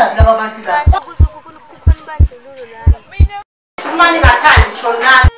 Uyazi laba bantu la. Kanti kusuku kukhona bandlululo lana. Imani ngathandi shonana.